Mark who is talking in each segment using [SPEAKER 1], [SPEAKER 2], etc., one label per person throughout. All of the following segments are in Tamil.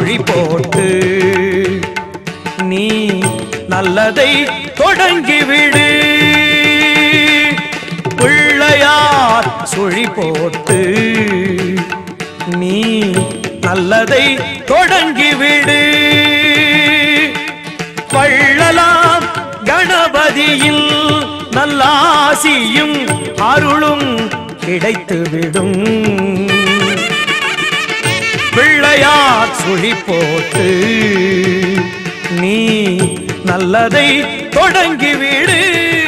[SPEAKER 1] சுழி போட்டு நீ நல்லதை தொடங்கிவிடு. பிள்ளையார் சுழி போட்டு நீ நல்லதை தொடங்கிவிடு. வள்ளலாம் கணபதியில் நல்லாசியும் அருளும் கிடைத்துவிடும். பிள்ளையார் சுழி போட்டு நீ நல்லதை தொடங்கிவிடு.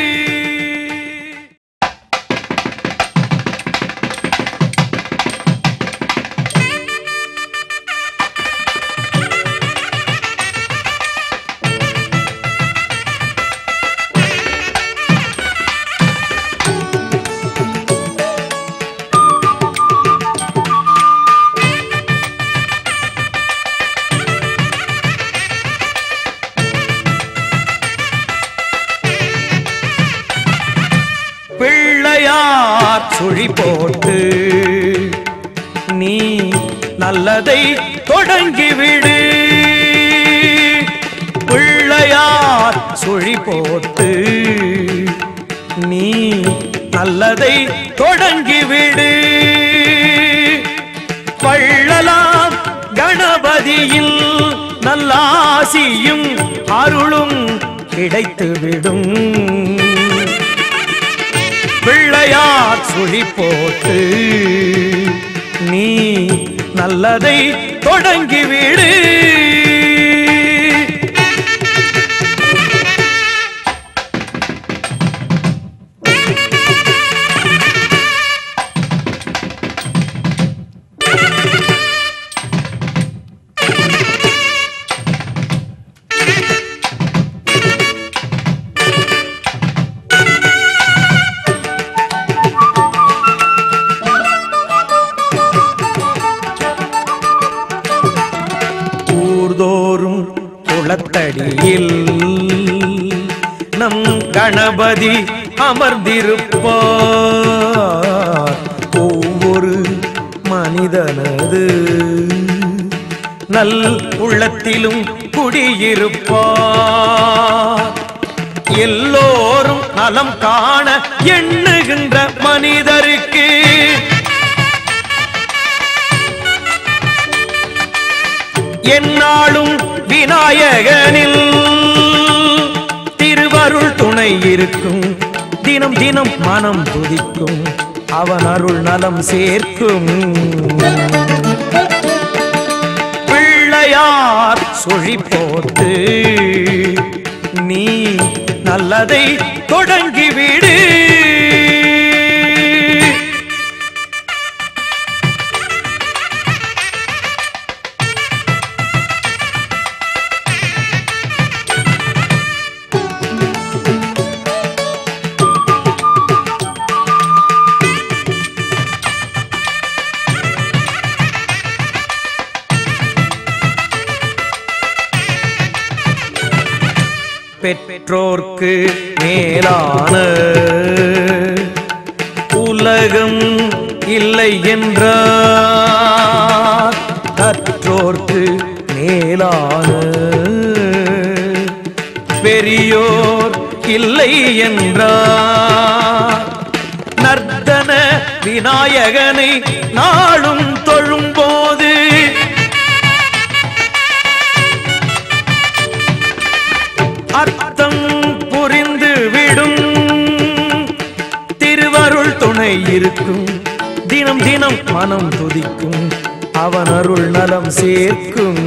[SPEAKER 1] பிள்ளையார் சுழி போட்டு நீ நல்லதை தொடங்கிவிடு. பிள்ளையார் சுழி போட்டு நீ நல்லதை தொடங்கிவிடு. வள்ளலாம் கணபதியில் நல்லாசியும் அருளும் கிடைத்துவிடும். பிள்ளையார் சுழி போட்டு நீ நல்லதை தொடங்கிவிடு. ஊர்தோறும் குளத்தடியில் நம் கணபதி அமர்ந்திருப்பார். ஒவ்வொரு மனிதனது நல் உள்ளத்திலும் குடியிருப்பார். எல்லோரும் நலம் காண எண்ணுகின்ற மனிதருக்கு என்னாலும் விநாயகனில் திருவருள் துணை இருக்கும். தினம் தினம் மனம் துதிக்கும், அவன் அருள் நலம் சேர்க்கும். பிள்ளையார் சுழி போட்டு நீ நல்லதை தொடங்கிவிடு. பெற்றோர்க்கு மேலான உலகம் இல்லை என்றார். கற்றோர்க்கு மேலான பெரியோர் இல்லை என்றார். நர்த்தன விநாயகனை நாளும் தொழும்போது அர்த்தம் புரிந்து விடும். திருவருள் துணை இருக்கும், தினம் தினம் மனம் துதிக்கும், அவன் அருள் நலம் சேர்க்கும்.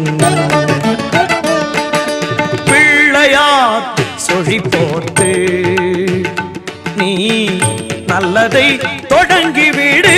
[SPEAKER 1] பிள்ளையார் சுழி போட்டு நீ நல்லதை தொடங்கிவிடு.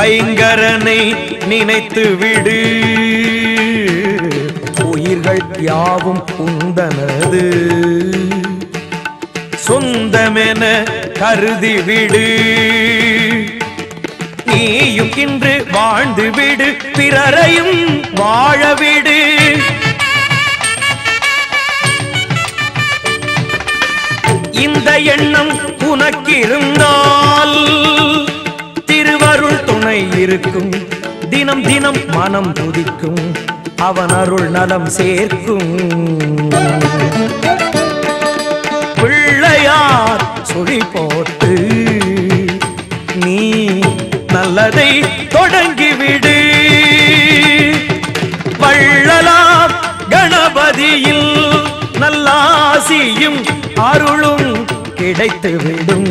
[SPEAKER 1] ஐங்கரனை நினைத்து விடு, உயிர்கள் யாவும் உந்தனது சொந்தமென கருதி விடு. நீயும் இன்று வாழ்ந்து விடு, பிறரையும் வாழ விடு. இந்த எண்ணம் உனக்கிருந்தால் திருவருள் துணை இருக்கும். தினம் தினம் மனம் துதிக்கும், அவன் அருள் நலம் சேர்க்கும். பிள்ளையார் சுழி போட்டு நீ நல்லதை தொடங்கிவிடு. வள்ளலார் கணபதியில் நல்லாசியும் அருளும் கிடைத்துவிடும்.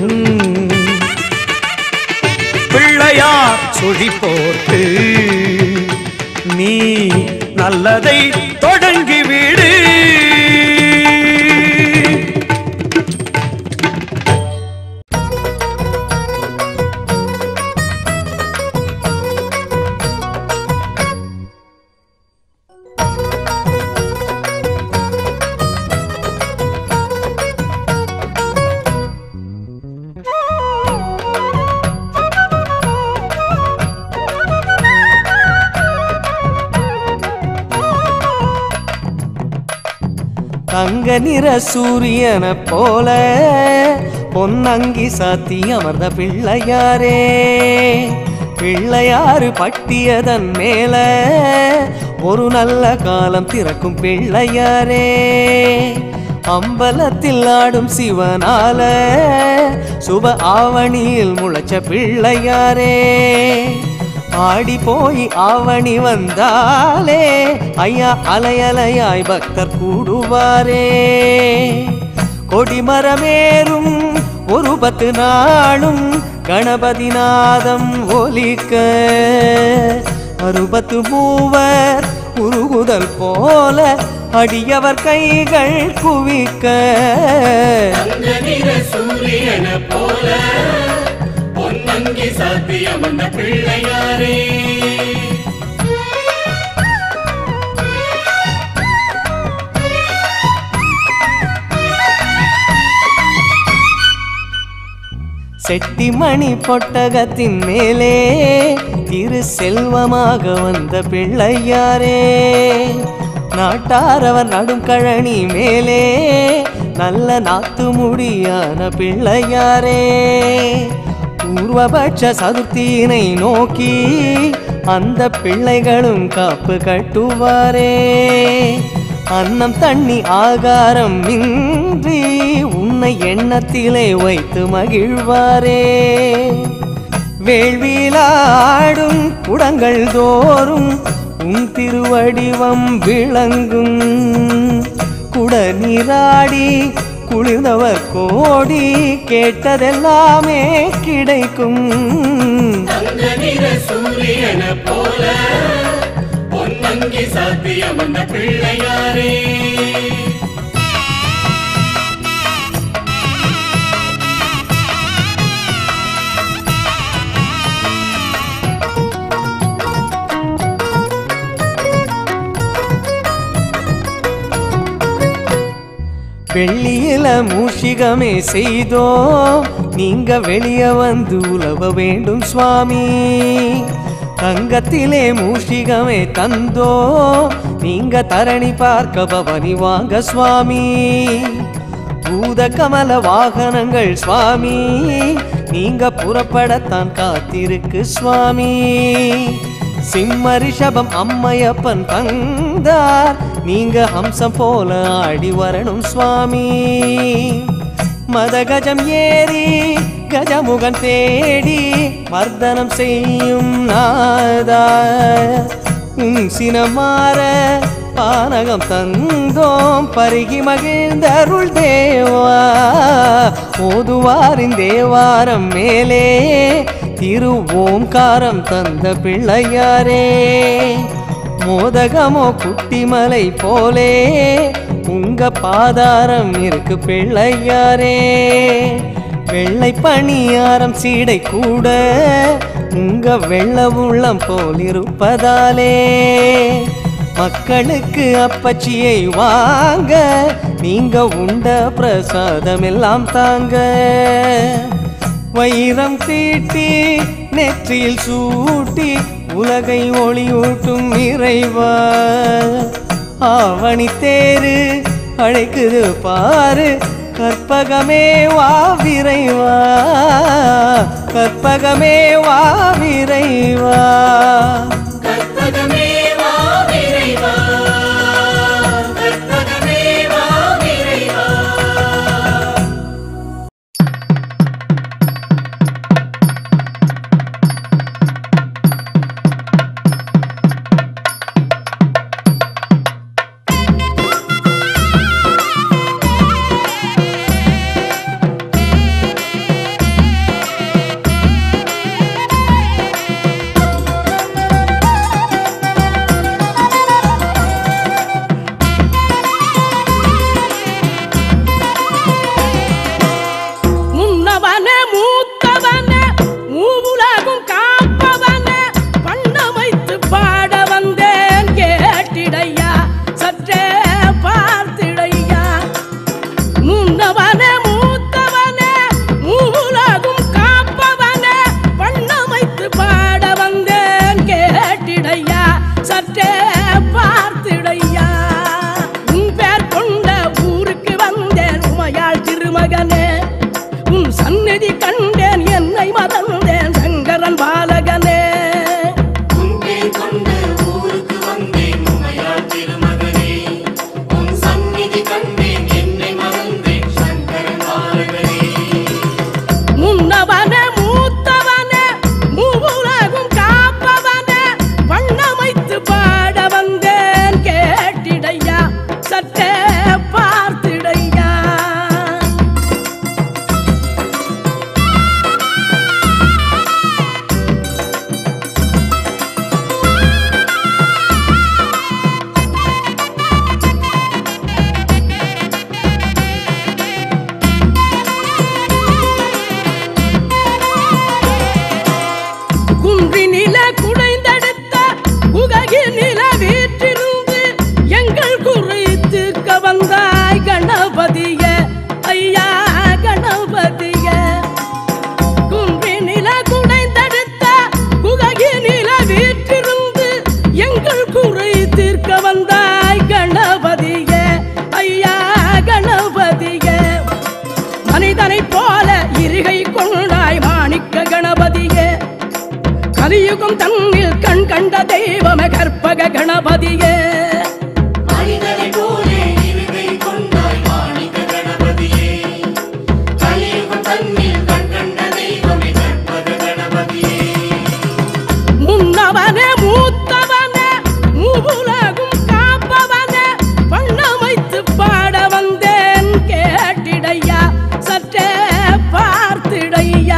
[SPEAKER 1] பிள்ளையார் சுழி போட்டு நீ நல்லதை தொடங்கிவிடு.
[SPEAKER 2] தங்க நிற சூரியனை போல பொன்னங்கி சாத்தி அமர்ந்த பிள்ளையாரே, பிள்ளையாறு பட்டியதன் மேல ஒரு நல்ல காலம் திறக்கும் பிள்ளையாரே. அம்பலத்தில் ஆடும் சிவனால சுப ஆவணியில் முளைச்ச பிள்ளையாரே. ஆடி போய் ஆவணி வந்தாலே ஐயா அலையலையாய் பக்தர் கூடுவாரே. கொடிமரமேறும் ஒரு 10 நாளும் கணபதி நாதம் ஒலிக்க, 60 மூவர் உருகுதல் போல அடியவர் கைகள் குவிக்க.
[SPEAKER 3] சூரியன போல பொன்னங்கி சாத்தியமந்த பிள்ளையாரே.
[SPEAKER 2] செட்டிமணி பொட்டகத்தின் மேலே திரு செல்வமாக வந்த பிள்ளையாரே. நாட்டாரவர் நடும் கழனி மேலே நல்ல நாத்து முடியான பிள்ளையாரே. பூர்வபட்ச சதுர்த்தியினை நோக்கி அந்த பிள்ளைகளும் காப்பு கட்டுவாரே. அன்னம் தண்ணி ஆகாரம் இன்றி உன்னை எண்ணத்திலே வைத்து மகிழ்வாரே. வேள்வியிலாடும் குடங்கள் தோறும் உன் திருவடிவம் விளங்கும். குட நீராடி குளிர்ந்தவர் கோடி கேட்டதெல்லாமே கிடைக்கும்.
[SPEAKER 3] சூரியன போல பொன்னங்கி சாத்தியமந்த பிள்ளையாரே.
[SPEAKER 2] வெள்ளியில மூஷிகமே செய்தோம், நீங்க வெளியே வந்து உலவ வேண்டும் சுவாமி. தங்கத்திலே மூஷிகமே தந்தோம், நீங்க தரணி பார்க்க பவனி வாங்க சுவாமி. பூத கமல வாகனங்கள் சுவாமி, நீங்க புறப்படத்தான் காத்திருக்கு சுவாமி. சிம்ம ரிஷபம் அம்மையப்பன் தந்தார், நீங்க ஹம்சம் போல ஆடி வரணும் சுவாமி. மதகஜம் ஏறி கஜமுகன் தேடி மர்தனம் செய்யும் நாதா. சினமாற பானகம் தந்தோம் பருகி மகிழ்ந்தருள் தேவா. ஓதுவாரின் தேவாரம் மேலே திரு ஓம்காரம் தந்த பிள்ளையாரே. மோதகமோ குட்டிமலை போலே உங்க பாதாரம் இருக்கு பிள்ளையாரே. வெள்ளை பணியாரம் சீடை கூட உங்க வெள்ள உள்ளம் போல் இருப்பதாலே மக்களுக்கு அப்பச்சியை வாங்க நீங்க உண்ட பிரசாதம் எல்லாம் தாங்க. வைரம் தீட்டி நெற்றியில் சூட்டி உலகை ஒளியூட்டும் இறைவா, ஆவணி தேரு அழைக்குது பாரு, கற்பகமே வா விரைவா, கற்பகமே வா விரைவா,
[SPEAKER 3] கற்பகமே வா விரைவா, கற்பகமே வா விரைவா.
[SPEAKER 4] கலியுகம் தன்னில் கண் கண்ட தெய்வமே கற்பக கணபதியே.
[SPEAKER 3] மனிதனை போலே இருகை கொண்டாய் மாணிக்க கணபதியே, கலியுகம் தன்னில் கண் கண்ட தெய்வமே கற்பக கணபதியே.
[SPEAKER 4] முன்னவனே மூத்தவனே மூவுலகும் காப்பவனே பண்ணமைத்து பாட வந்தேன் கேட்டிடையா சற்றே பார்த்திடையா.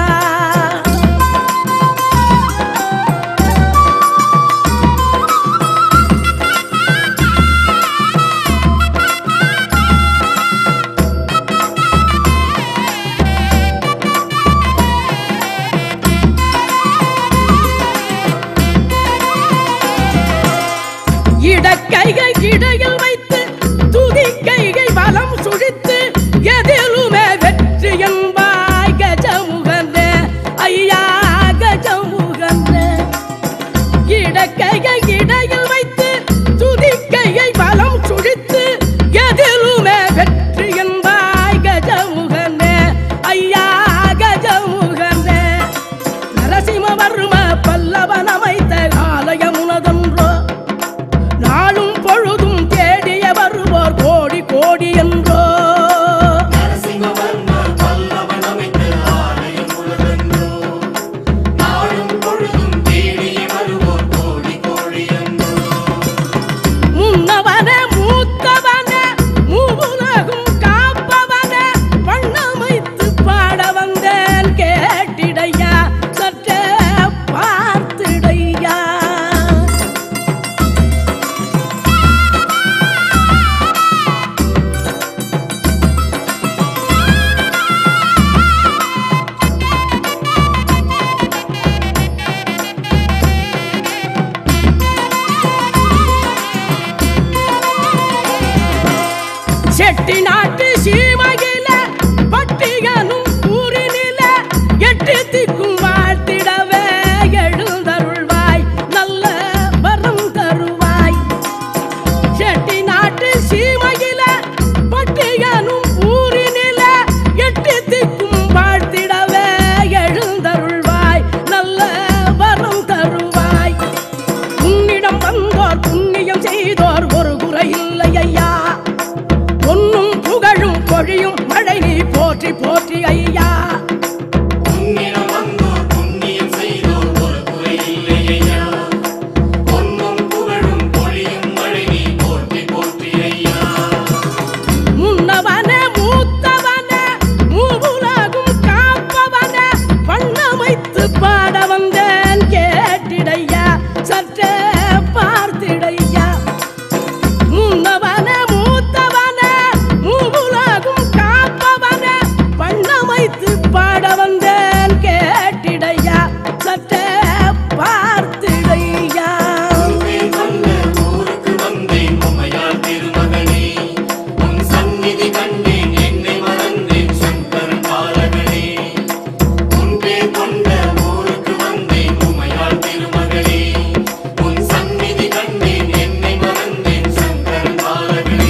[SPEAKER 4] செட்டி நாட்டு சீமையில பட்டியனும் ஊரினில எட்டு திக்கும் வாழ்த்திடவே எழுந்தருள்வாய் நல்ல வரம் தருவாய். செட்டி நாட்டு சீமையில பட்டியனும் ஊரினில எட்டு திக்கும் வாழ்த்திடவே எழுந்தருள்வாய் நல்ல வரம் தருவாய். உன்னிடம் வந்தோர் புண்ணியம் செய்தோர் ஒரு குறை இல்லை ஐயா. பொன்னும் புகழும் பொழியும் மழை நீ போற்றி போற்றி ஐயா.
[SPEAKER 3] உன்னிடம் வந்தோர் புண்ணியம் செய்தோர் ஒரு குறை இல்லை ஐயா. பொன்னும் புகழும் பொழியும் மழை நீ போற்றி போற்றி ஐயா.
[SPEAKER 4] முன்னவன மூத்தவன மூவுலகும் காப்பவன வண்ணமைத்து பாட வந்தேன் கேட்டிடையா சற்றே பார்த்திடையா. முன்னவன மூத்தவன மூவுலகும் காப்பவன வண்ணமைத்து பாட வந்தேன் கேட்டிடையா சற்றே பார்த்திடையா.
[SPEAKER 3] வந்தேன் வந்த ஊருக்கு வந்தேன் உமையாள் திருமகனே. உன் சந்நிதி கண்டேன் என்னை மறந்தேன் சங்கரன் பாலகனே. உன் பேர் கொண்ட ஊருக்கு வந்தேன் உமையாள் திருமகனே. உன் சந்நிதி கண்டேன் என்னை மறந்தேன் சங்கரன் பாலகனே.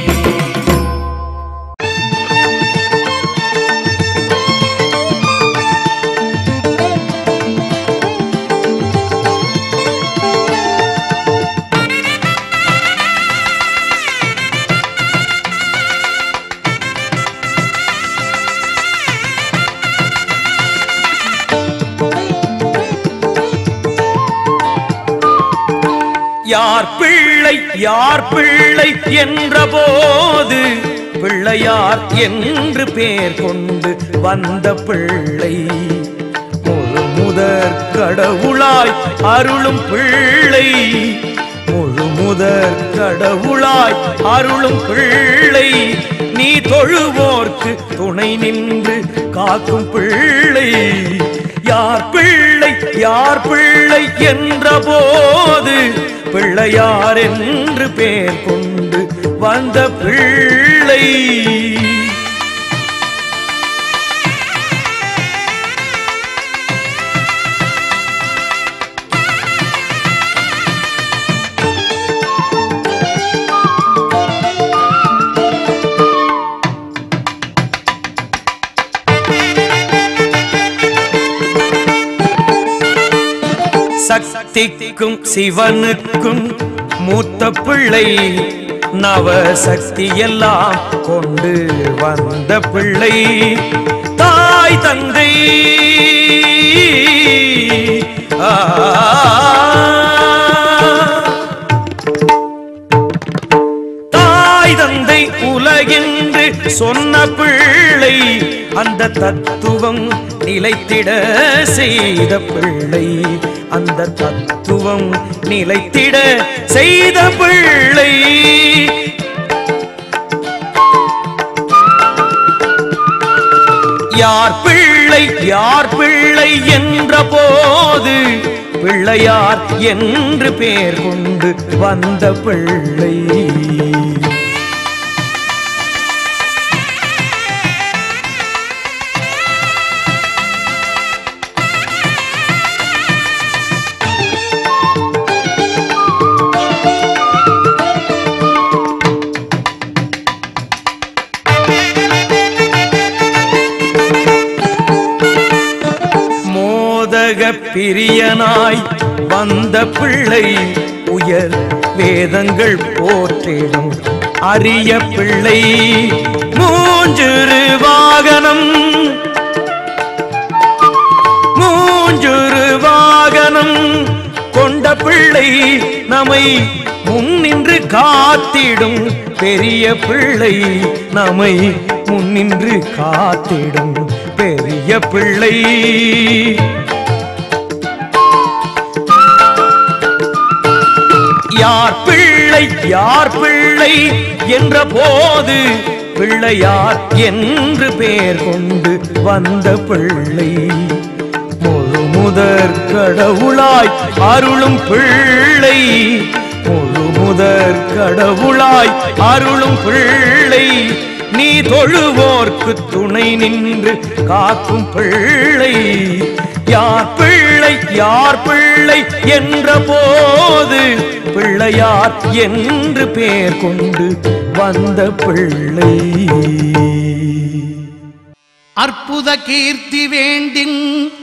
[SPEAKER 1] யார் பிள்ளை என்ற போது பிள்ளையார் என்று பேர் கொண்டு வந்த பிள்ளை முழு முதற் கடவுளாய் அருளும் பிள்ளை. முழு முதற் கடவுளாய் அருளும் பிள்ளை நீ தொழுவோர்க்கு துணை நின்று காக்கும் பிள்ளை. யார் பிள்ளை என்ற போது பிள்ளையார் என்று பேர் கொண்டு வந்த பிள்ளை. சக்திக்கும் சிவனுக்கும் மூத்த பிள்ளை நவ சக்தி எல்லாம் கொண்டு வந்த பிள்ளை. தாய் தந்தை தாய் தந்தை உலகென்று சொன்ன பிள்ளை அந்த தத்துவம் நிலைத்திட செய்த பிள்ளை. அந்த தத்துவம் நிலைத்திட செய்த பிள்ளை. யார் பிள்ளை என்ற போது பிள்ளையார் என்று பேர் கொண்டு வந்த பிள்ளை. பிரியனாய் வந்த பிள்ளை உயர் வேதங்கள் போற்றிடும் அரிய பிள்ளை. மூஞ்சுரு வாகனம் கொண்ட பிள்ளை நம்மை முன்னின்று காத்திடும் பெரிய பிள்ளை. நம்மை முன்னின்று காத்திடும் பெரிய பிள்ளை. யார் பிள்ளை என்ற போது பிள்ளையார் என்று பேர் கொண்டு வந்த பிள்ளை. முழு முதற் கடவுளாய் அருளும் பிள்ளை. முழு முதற் கடவுளாய் அருளும் பிள்ளை, நீ தொழுவோர்க்கு துணை நின்று காக்கும் பிள்ளை. யார் பிள்ளை யார் பிள்ளை என்ற போது பிள்ளையார் என்று பேர் கொண்டு வந்த பிள்ளை.
[SPEAKER 5] அற்புத கீர்த்தி வேண்டின்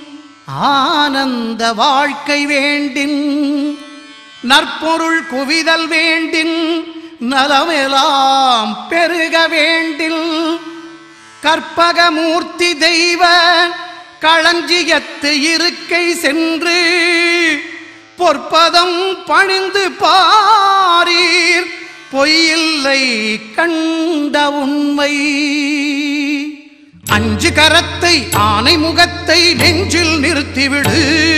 [SPEAKER 5] ஆனந்த வாழ்க்கை வேண்டின், நற்பொருள் குவிதல் வேண்டின் நலமெல்லாம் பெருக வேண்டில், கற்பகமூர்த்தி தெய்வ களஞ்சியத்து இருக்கை சென்று பொற்பதம் பணிந்து பாரீர் பொய்யில்லை கண்ட உண்மை. அஞ்சு கரத்தை ஆனை முகத்தை நெஞ்சில் நிறுத்திவிடு,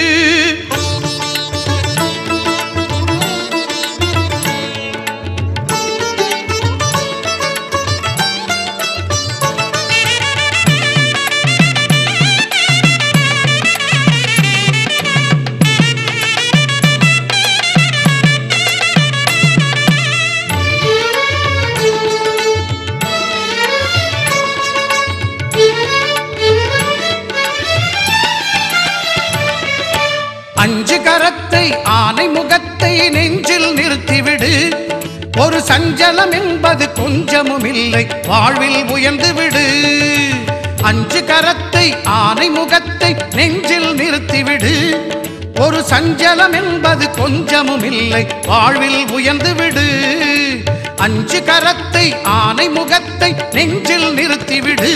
[SPEAKER 5] அஞ்சு கரத்தை ஆனை முகத்தை நெஞ்சில் நிறுத்திவிடு, ஒரு சஞ்சலம் என்பது கொஞ்சமும் இல்லை வாழ்வில் உயர்ந்து விடு. அஞ்சு கரத்தை ஆனை முகத்தை நெஞ்சில் நிறுத்திவிடு, ஒரு சஞ்சலம் என்பது கொஞ்சமும் இல்லை வாழ்வில் உயர்ந்து விடு. அஞ்சு கரத்தை ஆனை முகத்தை நெஞ்சில் நிறுத்திவிடு.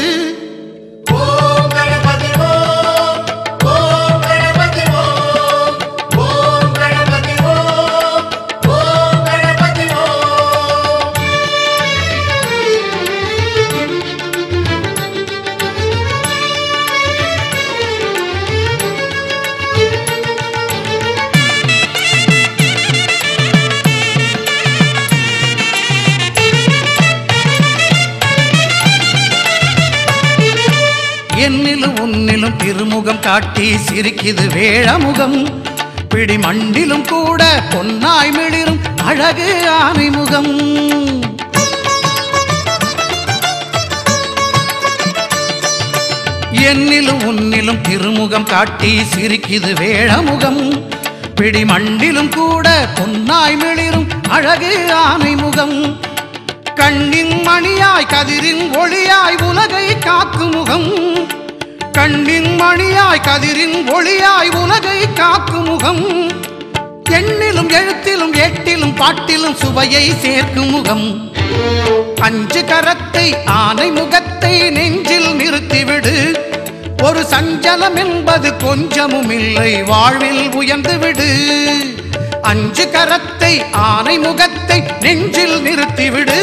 [SPEAKER 5] என்னிலும் உன்னிலும் திருமுகம் காட்டி சிரிக்குது வேழமுகம், பிடி மண்டிலும் கூட பொன்னாய் மிளிரும் அழகு ஆனை முகம். என்னிலும் உன்னிலும் திருமுகம் காட்டி சிரிக்குது வேழமுகம், பிடி மண்டிலும் கூட பொன்னாய் மிளிரும் அழகு ஆனை முகம். கண்ணின் மணியாய் கதிரின் ஒளியாய் உலகை காக்கும் முகம், கண்ணின் மணியாய் கதிரின் ஒளியாய் உலகை காக்கும் முகம். எண்ணிலும் எழுத்திலும் ஏட்டிலும் பாட்டிலும் சுவையை சேர்க்கும் முகம். அஞ்சு கரத்தை ஆனை முகத்தை நெஞ்சில் நிறுத்திவிடு, ஒரு சஞ்சலம் என்பது கொஞ்சமும் இல்லை வாழ்வில் உயர்ந்து விடு. அஞ்சு கரத்தை ஆனை முகத்தை நெஞ்சில் நிறுத்திவிடு.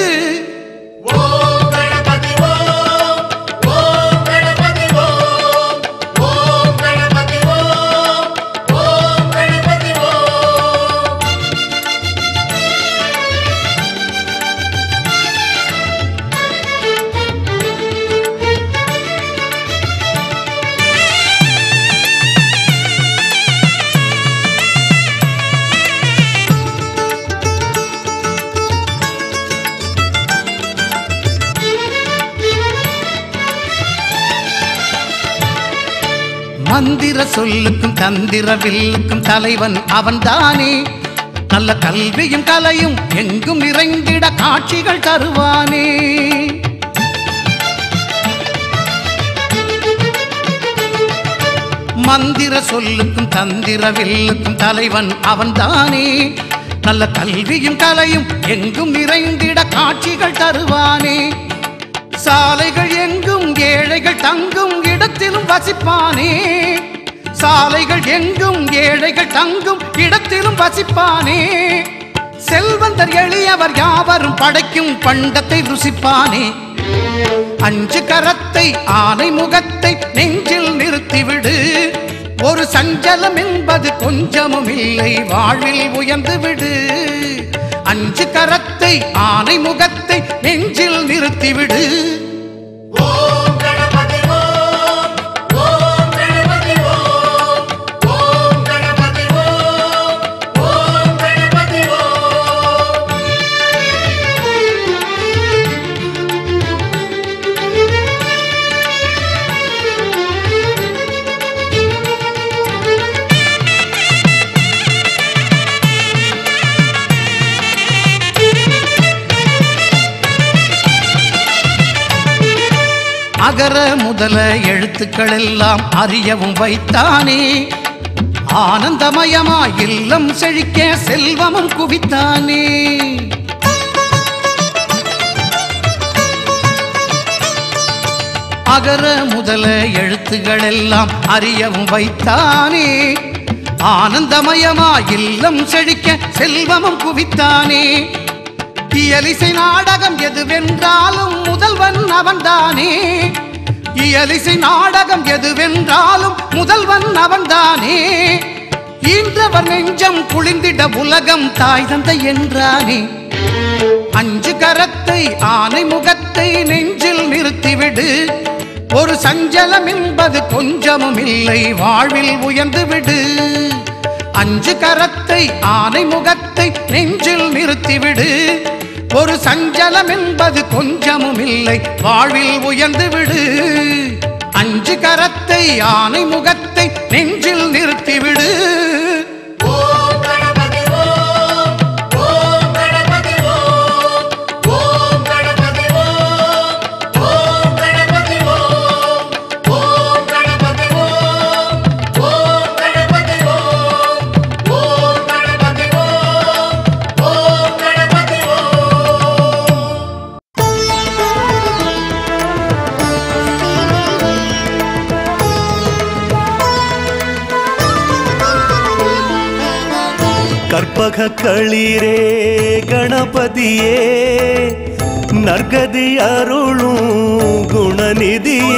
[SPEAKER 5] மந்திர சொல்லுக்கும் தந்திர வில்லுக்கும் தலைவன் அவன்தானே, நல்ல கல்வியும் கலையும் எங்கும் நிறைந்திட காட்சிகள் தருவானே. மந்திர சொல்லுக்கும் தந்திர வில்லுக்கும் தலைவன் அவன்தானே, நல்ல கல்வியும் கலையும் எங்கும் நிறைந்திட காட்சிகள் தருவானே. சாலைகள் எங்கும் ஏழைகள் தங்கும் இடத்திலும் வசிப்பானே, சாலைகள் எங்கும் ஏழைகள் தங்கும் இடத்திலும் வசிப்பானே. செல்வந்தர் எளியவர் யாவரும் படைக்கும் பண்டத்தை ருசிப்பானே. அஞ்சு கரத்தை ஆனை முகத்தை நெஞ்சில் நிறுத்திவிடு, ஒரு சஞ்சலம் என்பது கொஞ்சமும் இல்லை வாழ்வில் உயர்ந்து விடு. அஞ்சு கரத்தை ஆனை முகத்தை நெஞ்சில் நிறுத்திவிடு. அகர முதல எழுத்துக்கள் எல்லாம் அறியவும் வைத்தானே. ஆனந்தமயமாய் இல்லம் செழிக்க செல்வமும் குவித்தானே. அகர முதல எழுத்துக்கள் எல்லாம் அறியவும் வைத்தானே. ஆனந்தமயமாய் இல்லம் செழிக்க செல்வமும் குவித்தானே. இயலிசை நாடகம் எதுவென்றாலும் முதல்வன் அவன்தானே. இயலிசை நாடகம் எதுவென்றாலும் முதல்வன் அவன்தானே. ஈன்றவர் நெஞ்சம் குளிர்ந்திட உலகம் தாய் தந்தை என்றானே. அஞ்சு கரத்தை ஆனை முகத்தை நெஞ்சில் நிறுத்திவிடு. ஒரு சஞ்சலம் என்பது கொஞ்சமும் இல்லை, வாழ்வில் உயர்ந்து விடு. அஞ்சு கரத்தை ஆனை முகத்தை நெஞ்சில் நிறுத்திவிடு. ஒரு சஞ்சலம் என்பது கொஞ்சமும் இல்லை, வாழ்வில் உயர்ந்து விடு. அஞ்சு கரத்தை ஆனை முகத்தை நெஞ்சில் நிறுத்திவிடு.
[SPEAKER 6] கற்பக களிரே கணபதியே, நற்கதி அருளும் குணநிதியே.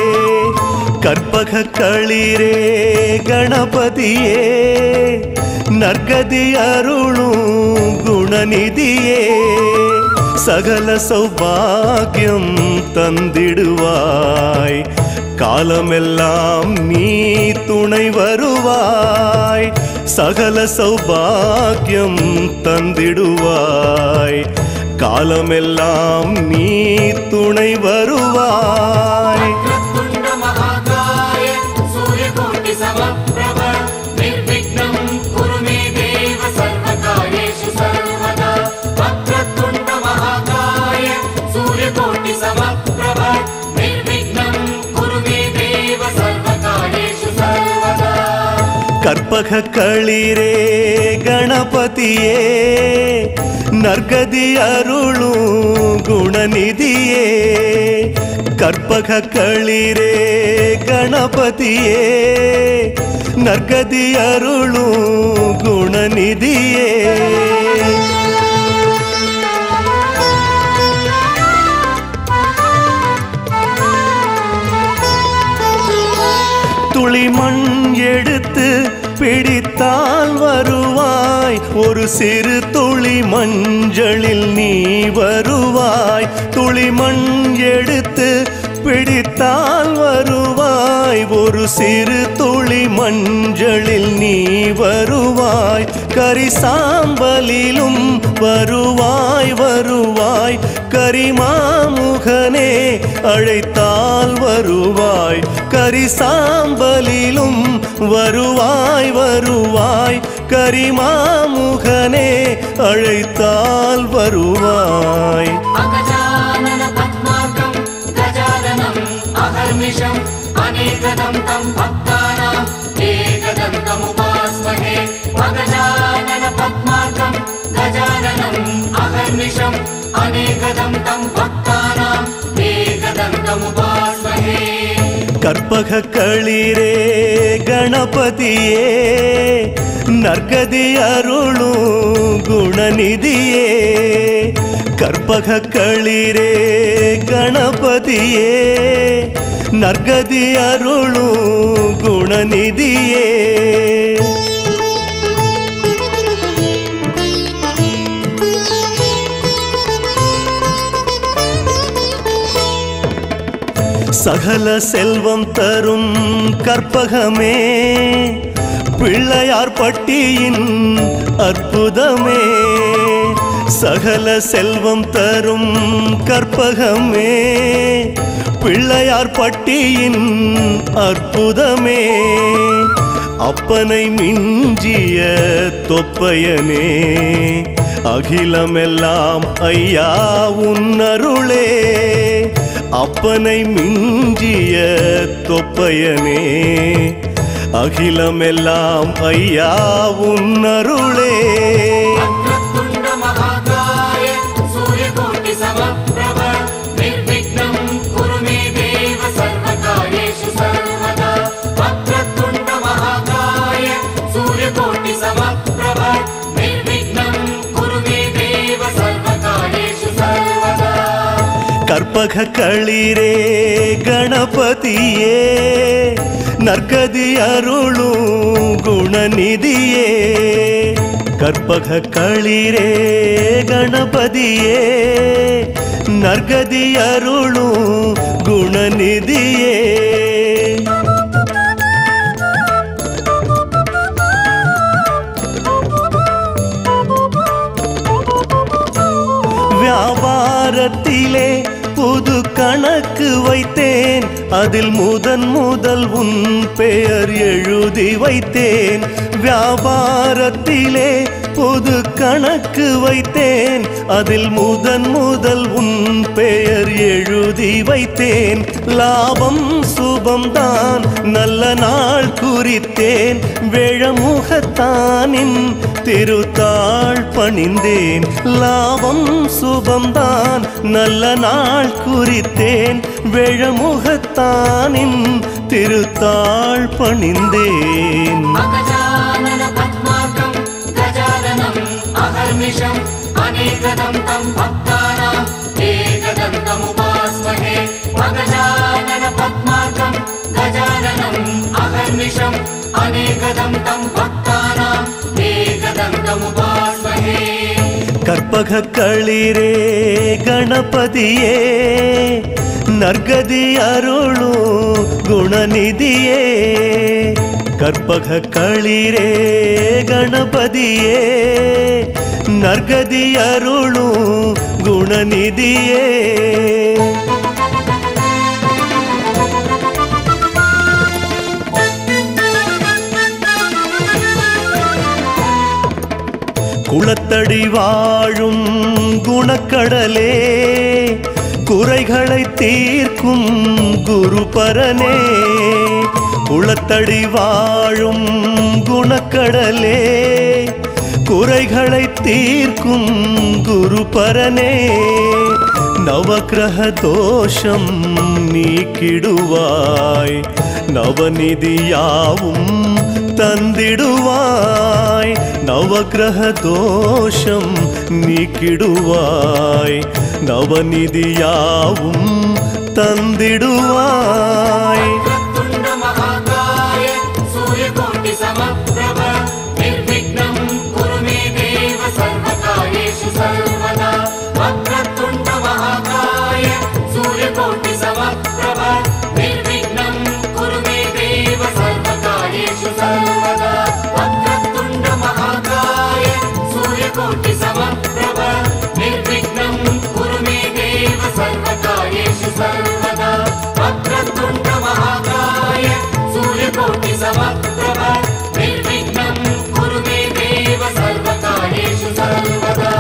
[SPEAKER 6] கற்பக களிரே கணபதியே, நற்கதி அருளும் குணநிதியே. சகல சௌபாகியம் தந்திடுவாய், காலமெல்லாம் நீ துணை வருவாய். சகல சௌபாகியம் தந்திடுவாய், காலமெல்லாம் நீ துணை வருவாய். கற்பக களிரே கணபதியே, நற்கதி அருளும் குணநிதியே. கற்பக களிரே கணபதியே, நற்கதி அருளும் குணநிதியே. துளி மண் எடுத்து பிடித்தால் வருவாய், ஒரு சிறு துளி மஞ்சளில் நீ வருவாய். துளி மண் எடுத்து பிடித்தால் வருவாய், ஒரு சிறு துளி மஞ்சளில் நீ வருவாய். கரிசாம்பலிலும் வருவாய் வருவாய், கரிமாமுகனே அழைத்தால் வருவாய். கரிசாம்பலிலும் வருவாய் வருவாய், கரிமாமுகனே அழைத்தால் வருவாய்.
[SPEAKER 3] अनेकदं तं भक्तानां एकदन्तमुपास्महे. गजानन पद्मार्कं गजाननम् अहर्निशम् अनेकदं तं भक्तानां एकदन्तमुपास्महे.
[SPEAKER 6] கற்பக களிரே கணபதியே, நற்கதி அருளும் குணநிதியே. கற்பக களிரே கணபதியே, நற்கதி அருளும் குணநிதியே. சகல செல்வம் தரும் கற்பகமே, பிள்ளையார் பட்டியின் அற்புதமே. சகல செல்வம் தரும் கற்பகமே, பிள்ளையார் பட்டியின் அற்புதமே. அப்பனை மிஞ்சிய தொப்பையனே, அகிலமெல்லாம் ஐயா உன்னருளே. அப்பனை மிஞ்சிய தொப்பையனே அகிலமெல்லாம் ஐயா உன்னருளே
[SPEAKER 3] வக்ரதுண்ட மகாகாய சூரியகோட்டி சமப்ரப நிர்விக்னம் குரு மே தேவ சர்வகாரியேஷு சர்வதா வக்ரதுண்ட மகாகாய சூரியகோட்டி சமப்ரப நிர்விக்னம் குரு மே தேவ சர்வகாரியேஷு சர்வதா
[SPEAKER 6] கற்பக களிரே கணபதியே நற்கதி அருளும் குணநிதியே கற்பக களிரே கணபதியே நற்கதி அருளும் குணநிதியே வியாபாரத்திலே புது கணக்கு வைத்தேன் அதில் முதல் உன் பெயர் எழுதி வைத்தேன் வியாபாரத்திலே புது கணக்கு வைத்தேன் அதில் முதல் உன் பெயர் எழுதி வைத்தேன் லாபம் சுபம்தான் நல்ல நாள் குறித்தேன் வேழமுகத்தானின் திருத்தாள் பணிந்தேன் லாபம் சுபம்தான் நல்ல நாள் குறித்தேன் வேழமுகத்தானின் திருத்தாள் பணிந்தேன்
[SPEAKER 3] அகஜானன பத்மார்க்கம் கஜானனம் அகர்நிஷம் அநேகதந்தம் பக்தானாம் ஏகதந்தம் உபாஸ்மஹே அகஜானன பத்மார்க்கம் கஜானனம் அகர்நிஷம் அநேகதந்தம் பக்தானாம் ஏகதந்தம் உபாஸ்மஹே
[SPEAKER 6] கற்பக களிரே கணபதியே நற்கதி அருளும் குணநிதியே கற்பக களிரே கணபதியே நற்கதி அருளும் குணநிதியே குளத்தடி வாழும் குணக்கடலே குறைகளை தீர்க்கும் குருபரனே குளத்தடி வாழும் குணக்கடலே குறைகளை தீர்க்கும் குருபரனே நவக்கிரக தோஷம் நீக்கிடுவாய் நவநிதியாவும் தந்திடுவாய் நவக்கிரக தோஷம் நீக்கிடுவாய் நவநிதியாவும் தந்திடுவாய்
[SPEAKER 3] வக்ரதுண்ட மகாகாய சூரியகோட்டி சமப்ரப நிர்விக்னம் குரு மே தேவ சர்வகாரியேஷு சர்வதா வக்ரதுண்ட மகாகாய சூரியகோட்டி சமப்ரப நிர்விக்னம் குரு மே தேவ சர்வகாரியேஷு சர்வதா வக்ரதுண்ட மகாகாய சூரியகோட்டி சமப்ரப நிர்விக்னம் குரு மே தேவ சர்வகாரியேஷு சர்வதா வக்ரதுண்ட மகாகாய சூரியகோட்டி சமப்ரப நிர்விக்னம் குரு மே தேவ சர்வகாரியேஷு சர்வதா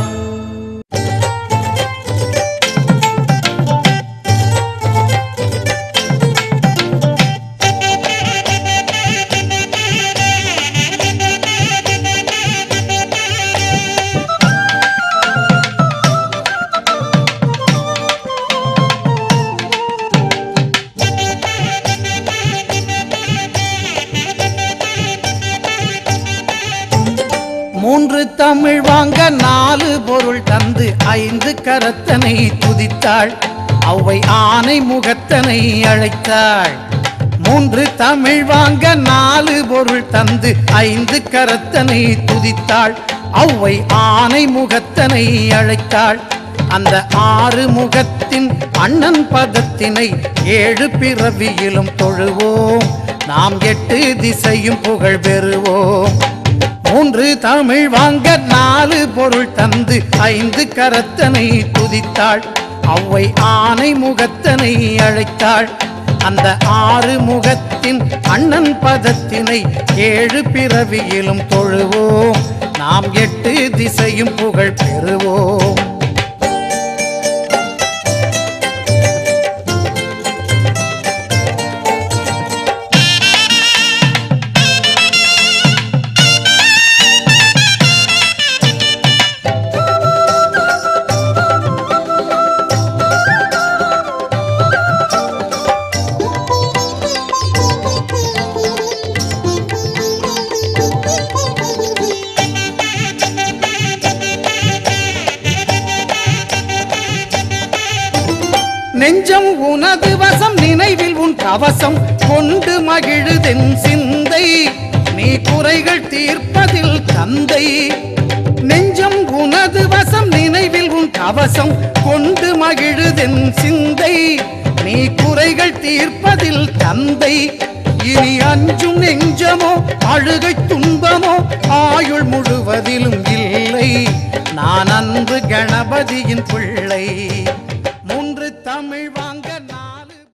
[SPEAKER 5] மூன்று தமிழ் வாங்க 4 பொருள் தந்து 5 கரத்தனை துதித்தாள் அவ்வை ஆனை முகத்தனை அழைத்தாள். 3 தமிழ் வாங்க 4 பொருள் தந்து 5 கரத்தனை துதித்தாள் அவ்வை ஆனை முகத்தனை அழைத்தாள். அந்த 6 முகத்தின் அண்ணன் பதத்தினை 7 பிறவியிலும் தொழுவோம் நாம் 8 திசையும் புகழ் பெறுவோம். 3 தமிழ் வாங்க 4 பொருள் தந்து 5 கரத்தனை துதித்தாள் அவ்வை ஆனை முகத்தனை அழைத்தாள். அந்த 6 முகத்தின் அண்ணன் பதத்தினை 7 பிறவியிலும் தொழுவோம் நாம் 8 திசையும் புகழ் பெறுவோம். கவசம் கொண்டு மகிழுதென் சிந்தை நீ குறைகள் தீர்ப்பதில் தந்தை நெஞ்சம் உனது வசம் நினைவில் உன் கவசம் கொண்டு மகிழுதென் சிந்தை நீ குறைகள் தீர்ப்பதில் தந்தை இனி அஞ்சும் நெஞ்சமோ அழுகை துன்பமோ ஆயுள் முழுவதிலும் இல்லை நான் அன்பு கணபதியின் பிள்ளை